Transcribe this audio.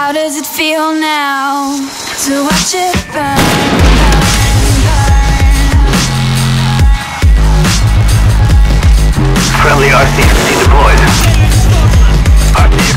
How does it feel now to watch it burn? Friendly RCXD deployed. RCXD